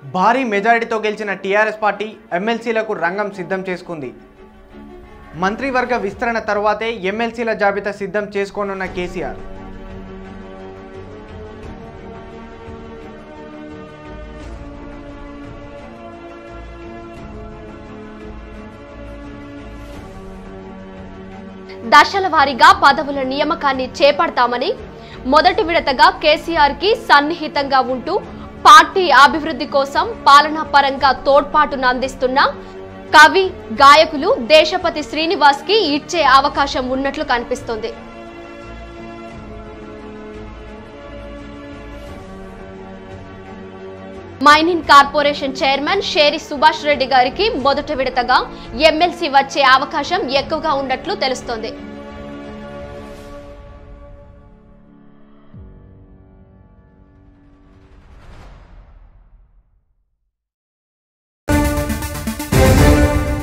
భారీ మెజారిటీతో గెలిచిన టీఆర్ఎస్ పార్టీ ఎమ్మెల్సీలకు రంగం సిద్ధం చేసుకుంది. మంత్రివర్గ విస్తరణ తర్వాతే ఎమ్మెల్సీల జాబితా సిద్ధం చేసుకోనున్న కేసీఆర్. దశల వారీగా పదవుల నియామకాన్ని చేపడతామని, మొదటి విడతగా కేసీఆర్ కి సన్నిహితంగా ఉంటూ పార్టీ అభివృద్ధి కోసం పాలనా పరంగా తోడ్పాటును అందిస్తున్న కవి, గాయకులు దేశపతి శ్రీనివాస్ కి ఇచ్చే అవకాశం ఉన్నట్లు కనిపిస్తోంది. Mining corporation chairman Sheri Subhash Reddy గారికి మొదటి విడతగా ఎమ్మెల్సీ వచ్చే అవకాశం ఎక్కువగా ఉన్నట్లు తెలుస్తోంది.